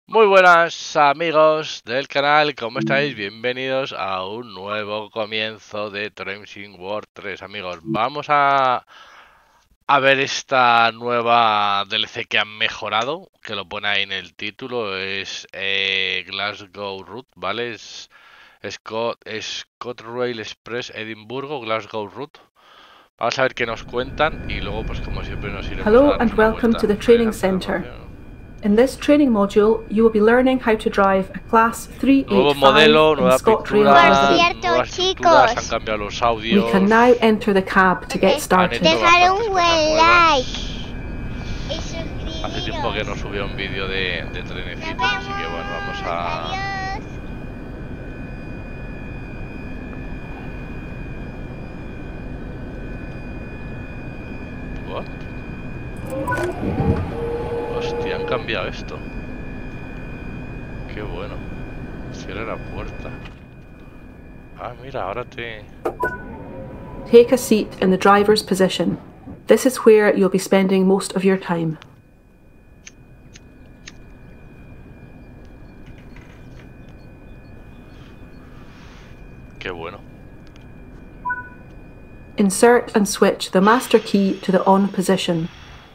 Muy buenas amigos del canal, ¿cómo estáis? Bienvenidos a un nuevo comienzo de Train World 3. Amigos, vamos a ver esta nueva DLC que han mejorado, que lo pone ahí en el título, es Glasgow Route, ¿vale? Es ScotRail Express Edimburgo, Glasgow Route. Vamos a ver qué nos cuentan y luego pues como siempre nos iremos Hello a dar and una welcome vuelta to the training center. In this training module, you will be learning how to drive a Class Nuevo 385 modelo, in nueva ScotRail pintura, Limited. nuevas estructuras, han cambiado los audios. We can now enter the cab to get started. Dejar un buen like y Hace tiempo que no subía un vídeo de trenecitos, así que bueno, vamos a... Adiós. ¿What? Hostia, han cambiado esto. Qué bueno. Cierra la puerta. Ah, mira, ahora te... Take a seat in the driver's position. This is where you'll be spending most of your time. Qué bueno. Insert and switch the master key to the on position.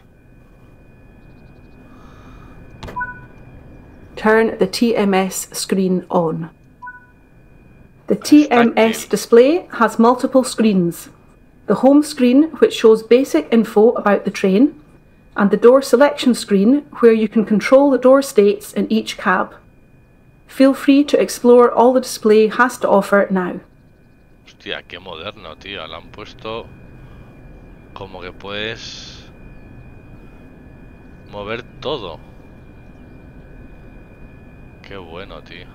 Turn the TMS screen on. The TMS display has multiple screens. The home screen, which shows basic info about the train, and the door selection screen, where you can control the door states in each cab. Feel free to explore all the display has to offer now. Hostia, qué moderno, tío. Le han puesto como que puedes mover todo. Qué bueno, tío.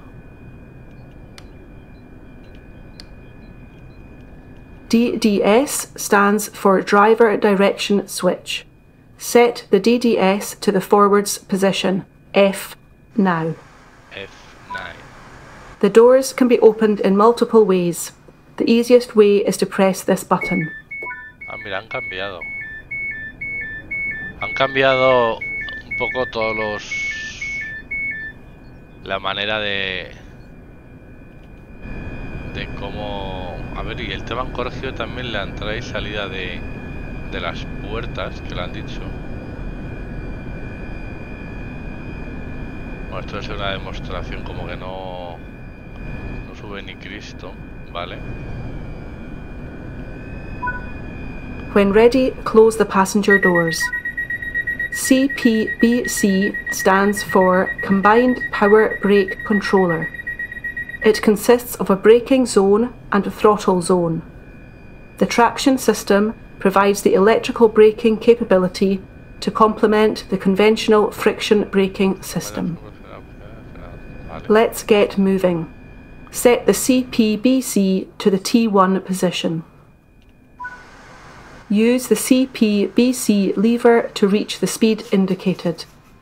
DDS stands for Driver Direction Switch. Set the DDS to the forwards position, F now. F9. The doors can be opened in multiple ways. The easiest way is to press this button. Ah, mira, han cambiado. Han cambiado un poco todos los... La manera de cómo... A ver, y el tema han corregido también la entrada y salida de las puertas, que lo han dicho. Bueno, esto es una demostración como que no sube ni Cristo, ¿vale? When ready, close the passenger doors. CPBC stands for Combined Power Brake Controller. It consists of a braking zone and a throttle zone. The traction system provides the electrical braking capability to complement the conventional friction braking system. Let's get moving. Set the CPBC to the T1 position. Use the CPBC lever to reach the speed indicated.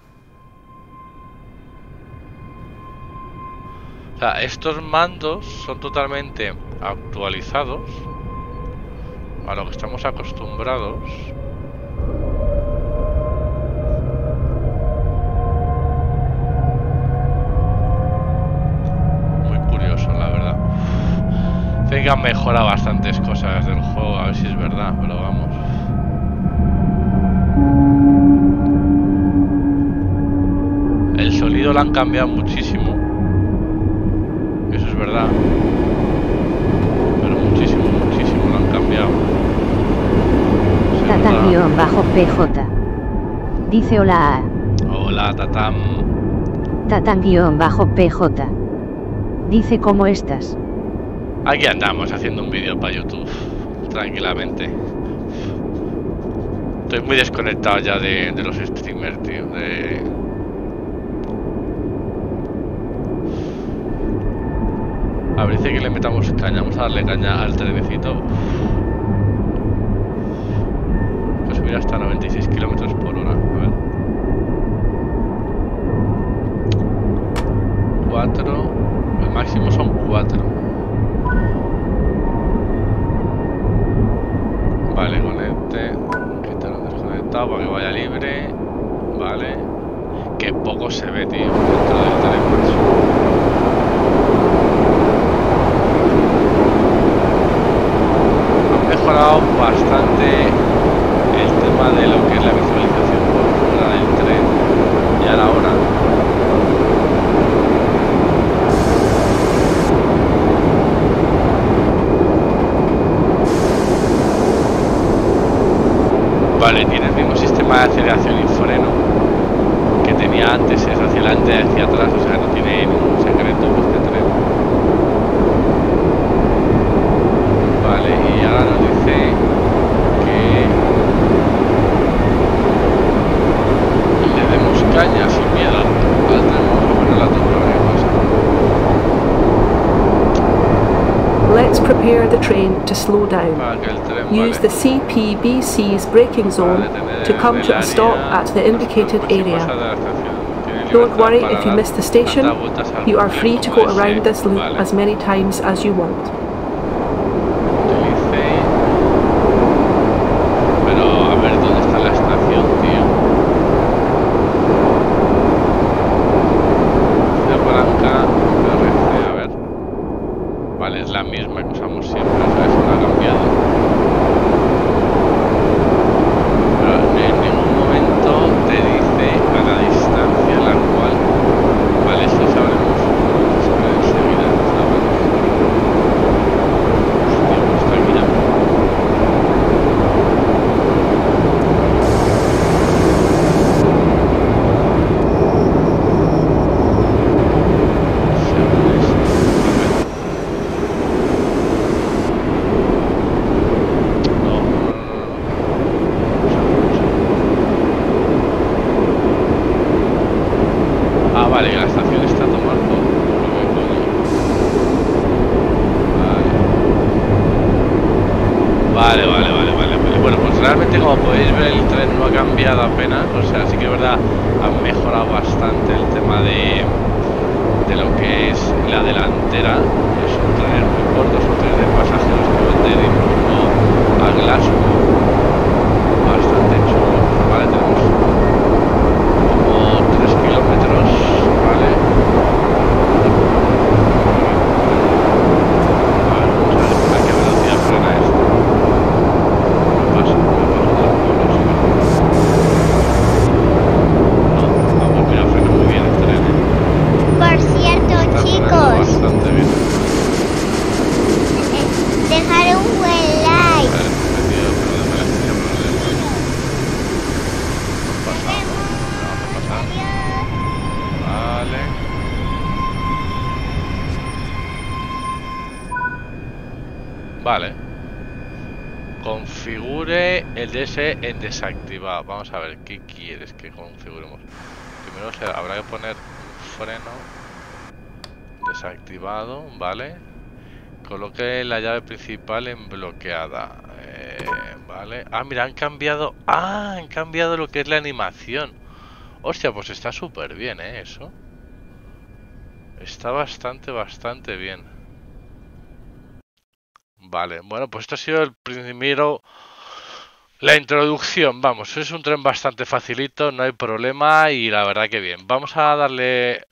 O sea, estos mandos son totalmente actualizados a lo que estamos acostumbrados. Muy curioso, la verdad. Sé que han mejorado bastantes cosas del juego, a ver si es verdad, pero vamos. El sonido lo han cambiado muchísimo. Eso es verdad. Pero muchísimo, muchísimo lo han cambiado. Tatan-PJ. Dice hola. Hola, Tatam. Tatan-PJ. Dice ¿cómo estás? Aquí andamos haciendo un vídeo para YouTube. Tranquilamente. Estoy muy desconectado ya de los streamers, tío. A ver, dice que le metamos caña. Vamos a darle caña al trenecito. Voy a subir hasta 96 km por hora. A ver. 4. El máximo son 4. Vale, conecte. Quitarlo desconectado para que vaya libre. Vale. Que poco se ve, tío. Dentro de es hacia adelante, hacia atrás, o sea, no tiene ningún secreto este tren. Vale, y ahora nos dice que le demos caña sin miedo al tren. Vamos a poner la toma, a ver qué pasa. Let's prepare the train to slow down. Para que el tren, Use the CPBC's braking zone to come to a stop at the indicated area. Don't worry if you miss the station, you are free to go around this loop as many times as you want. Pero a ver dónde está la estación, tío. La palanca, a ver. Vale, es la misma que usamos siempre, o sea, eso no ha cambiado. Pero en ningún momento te dice a la distancia en la cual. Vale, esto sabremos enseguida. Hostia, pues está aquí ya. Ah, vale, que la estación está a tomar por culo, coño. Vale. Bueno, pues realmente como podéis ver el tren no ha cambiado apenas, o sea, sí que es verdad, han mejorado bastante el tema de lo que es la delantera. Es un tren muy corto, es un tren de pasajeros que van de Edimburgo a Glasgow. Bastante chulo, vale, tenemos como 3 kilómetros, vale. Vale, vamos a ver a qué velocidad frena esto. Me paso de los pueblos. No, vamos, mira, frena muy bien el tren, Por cierto, Está frenando chicos, bastante bien. dejar un buen like. Vale, metido, pero de mala gestión, pero no le puedo. Vamos a pasar. Vale. Vale. Configure el DS en desactivado. Vamos a ver, ¿qué quieres que configuremos? Primero habrá que poner un freno desactivado, ¿vale? Coloque la llave principal en bloqueada. Vale. Ah, mira, han cambiado. Ah, han cambiado lo que es la animación. Hostia, pues está súper bien, eso. Está bastante bien. Vale, bueno, pues esto ha sido el primero. La introducción, vamos, es un tren bastante facilito, no hay problema y la verdad que bien. Vamos a darle...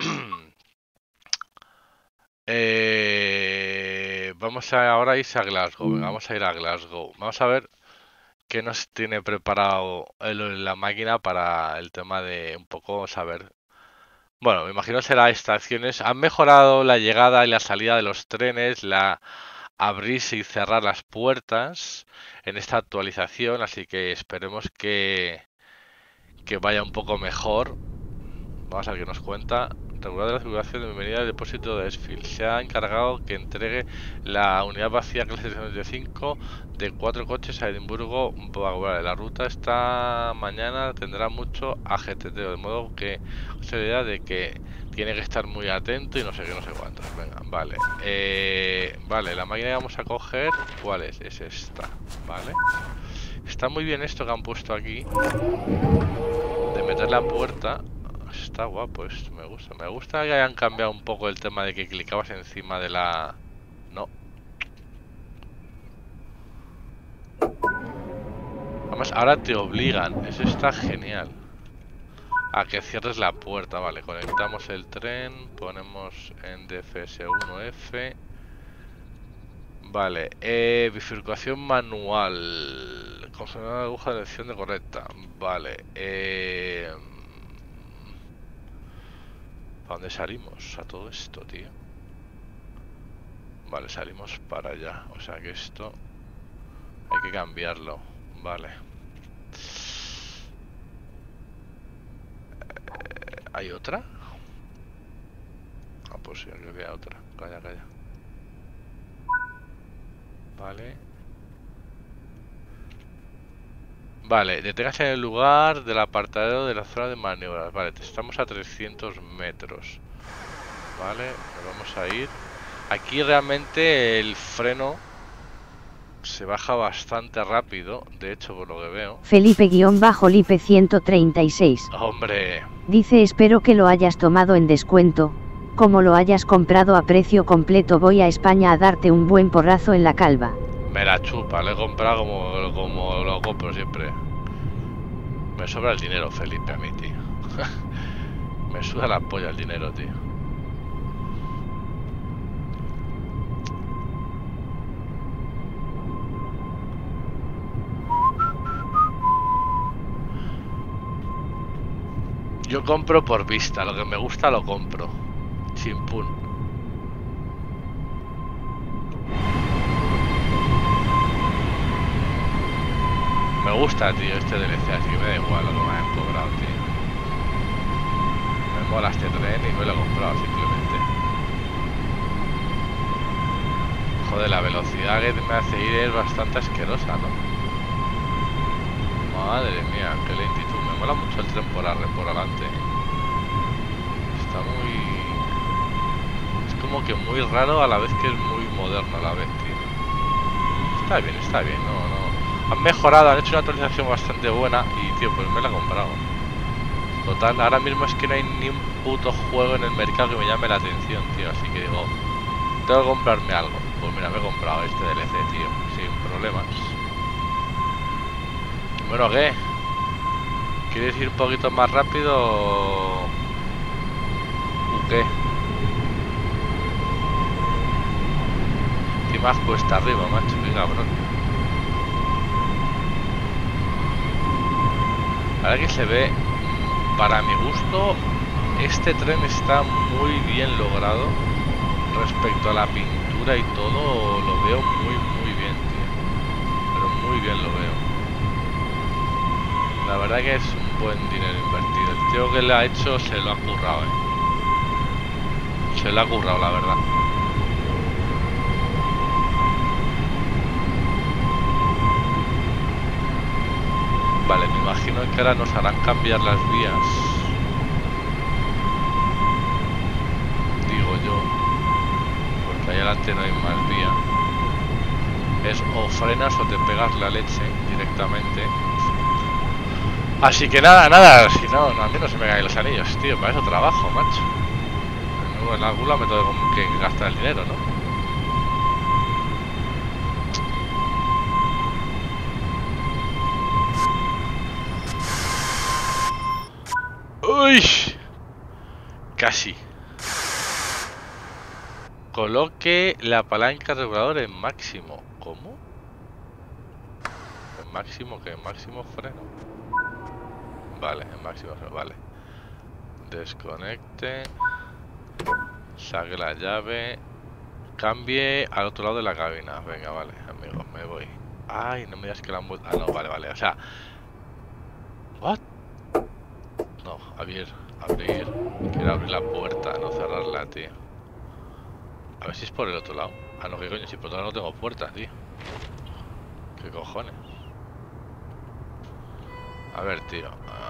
vamos a ahora irse a Glasgow. Venga, vamos a ir a Glasgow. Vamos a ver qué nos tiene preparado la máquina para el tema de un poco saber. Bueno, me imagino será estaciones. Han mejorado la llegada y la salida de los trenes, la abrirse y cerrar las puertas en esta actualización, así que esperemos que vaya un poco mejor. Vamos a ver qué nos cuenta. Regular de la circulación de bienvenida al depósito de Esfield. Se ha encargado que entregue la unidad vacía clase 75 de 4 coches a Edimburgo. Vale, la ruta esta mañana tendrá mucho ajeteteo, de modo que se idea de que tiene que estar muy atento y no sé qué, no sé cuántos. Venga, vale. Vale, la máquina que vamos a coger, ¿cuál es? Es esta, ¿vale? Está muy bien esto que han puesto aquí de meter la puerta. Está guapo esto, me gusta. Me gusta que hayan cambiado un poco el tema de que clicabas encima de la... No. Además, ahora te obligan. Eso está genial. A que cierres la puerta. Vale, conectamos el tren. Ponemos en DFS1F. Vale. Bifurcación manual. Configurar la aguja de elección de correcta. Vale. ¿Para dónde salimos a todo esto, tío? Vale, salimos para allá. O sea que esto hay que cambiarlo. Vale. ¿Hay otra? Ah, pues sí, creo que hay otra. Calla, calla. Vale. Vale, deténgase en el lugar del apartadero de la zona de maniobras. Vale, estamos a 300 metros. Vale, nos vamos a ir. Aquí realmente el freno se baja bastante rápido. De hecho, por lo que veo. Felipe-Lipe 136. Hombre, Dice espero que lo hayas tomado en descuento. Como lo hayas comprado a precio completo voy a España a darte un buen porrazo en la calva. me la chupa, le he comprado como lo compro siempre. Me sobra el dinero, Felipe, a mí, tío. Me suda la polla el dinero, tío. Yo compro por vista, lo que me gusta lo compro. Chimpún. Me gusta, tío, este DLC, así que me da igual lo que me hayan cobrado, tío. Me mola este tren y me lo he comprado simplemente. Joder, la velocidad que me hace ir es bastante asquerosa, ¿no? Madre mía, qué lentitud. Me mola mucho el tren por adelante. Está muy... Es como que muy raro a la vez que es muy moderno a la vez, tío. Está bien, no. Han mejorado, han hecho una actualización bastante buena y, tío, pues me la he comprado. Total, ahora mismo es que no hay ni un puto juego en el mercado que me llame la atención, tío. Así que digo, tengo que comprarme algo. Pues mira, me he comprado este DLC, tío, sin problemas. Bueno, ¿qué? ¿Quieres ir un poquito más rápido o qué? ¿Qué más cuesta arriba, macho? Qué cabrón. Ahora que se ve, para mi gusto, este tren está muy bien logrado. Respecto a la pintura y todo, lo veo muy bien, tío. Pero muy bien lo veo. La verdad que es un buen dinero invertido. El tío que lo ha hecho se lo ha currado, Se lo ha currado, la verdad. Vale, me imagino que ahora nos harán cambiar las vías. Digo yo. Porque ahí adelante no hay más vía. Es o frenas o te pegas la leche directamente. Así que nada, si no, a mí no se me caen los anillos, tío, para eso trabajo, macho. En algún lado me tengo que gastar el dinero, ¿no? ¡Uy! Casi. Coloque la palanca regulador en máximo. ¿Cómo? ¿En máximo qué? ¿En máximo freno? Vale, en máximo freno, vale. Desconecte. Saque la llave. Cambie al otro lado de la cabina. Venga, vale, amigos, me voy. Ay, no me digas que la han vuelto. Ah, no, vale. O sea. ¿What? No, abrir. Quiero abrir la puerta, no cerrarla, tío. A ver si es por el otro lado. Ah, no, que coño, si por otro lado no tengo puertas, tío. ¿Qué cojones? A ver, tío.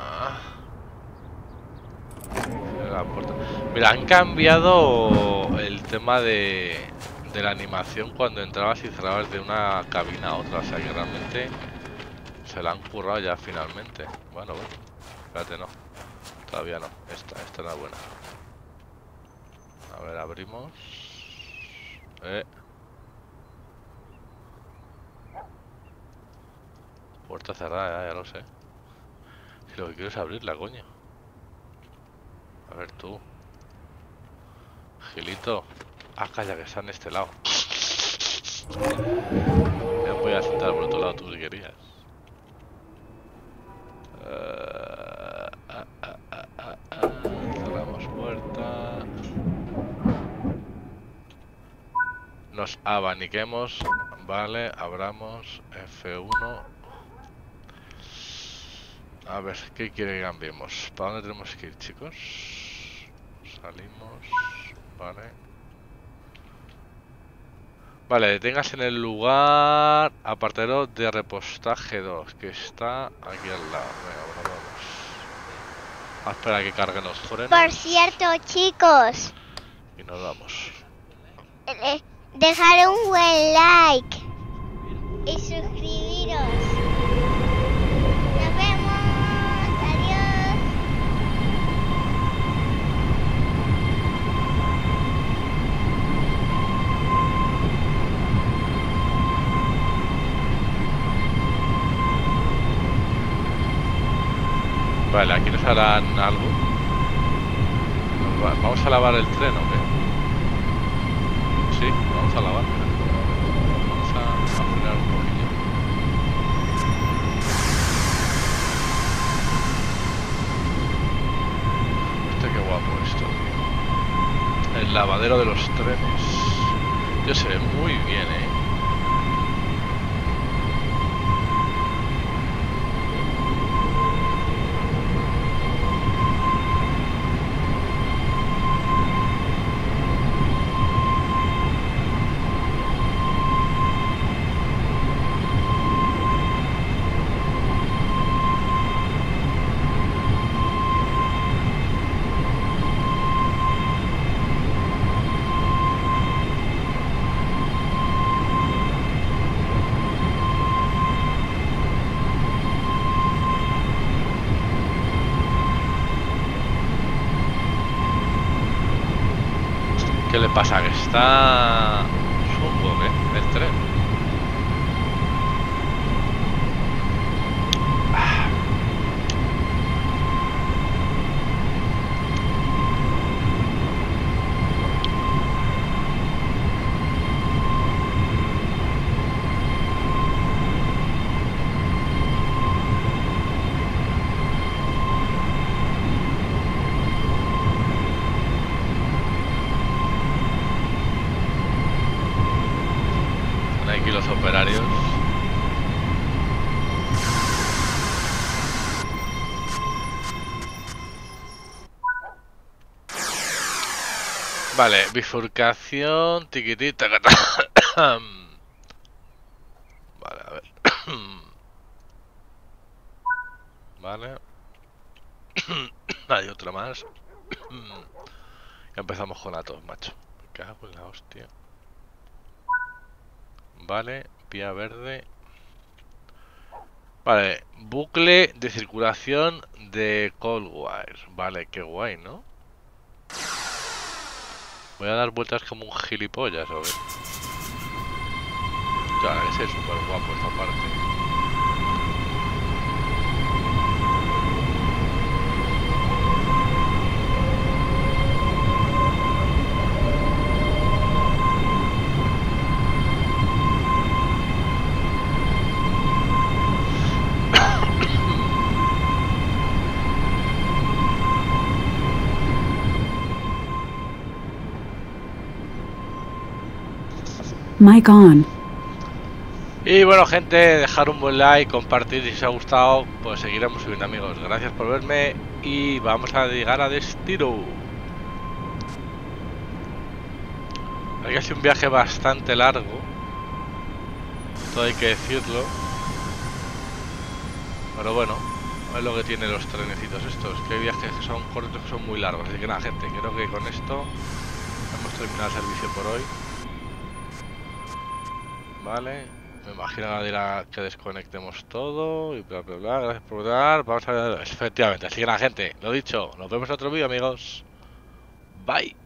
La puerta. Mira, han cambiado el tema de la animación cuando entrabas y cerrabas de una cabina a otra. O sea que realmente se la han currado ya finalmente. Bueno. Espérate, no. Todavía no. Esta no es buena. A ver, abrimos. Puerta cerrada, ya lo sé. Si lo que quiero es abrirla, coño. A ver tú. Gilito. Ah, calla, que está en este lado. Me voy a sentar por otro lado tú si querías. Cerramos puerta. Nos abaniquemos. Vale, abramos F1. A ver, ¿qué quiere que cambiemos? ¿Para dónde tenemos que ir, chicos? Salimos. Vale. Vale, detengas en el lugar apartado de repostaje 2, que está aquí al lado. Venga, bueno, vamos. A esperar a que carguen los frenos. Por cierto, chicos, Y nos vamos. dejar un buen like y suscribiros. Nos vemos. Adiós. Vale, aquí nos harán algo. ¿Vamos a lavar el tren o qué? Sí, vamos a lavar. Mira. Vamos a frenar un poquillo. Hostia, qué guapo esto, tío. El lavadero de los trenes. Tío, se ve muy bien, ¿Qué le pasa? ¿Que está chungo, qué? El tren. Están aquí los operarios. Vale, bifurcación, tiquitita. Vale, a ver. Vale. Hay otra más. Ya empezamos con Atos, macho. Me cago en la hostia. Vale, vía verde. Vale, bucle de circulación de Coldwire. Vale, qué guay, ¿no? Voy a dar vueltas como un gilipollas, ¿o qué? Claro, ese es súper guapo esta parte. Mic on. Y bueno, gente, dejar un buen like, compartir si os ha gustado, pues seguiremos subiendo, amigos. Gracias por verme y vamos a llegar a destino. Ha sido un viaje bastante largo, todo hay que decirlo. Pero bueno, es lo que tienen los trenecitos estos, que hay viajes que son cortos, que son muy largos. Así que nada, gente, creo que con esto hemos terminado el servicio por hoy. Vale, me imagino que dirá que desconectemos todo y bla bla bla. Gracias por ver. Vamos a ver, efectivamente. Así que nada, gente, lo dicho, nos vemos en otro vídeo, amigos. Bye.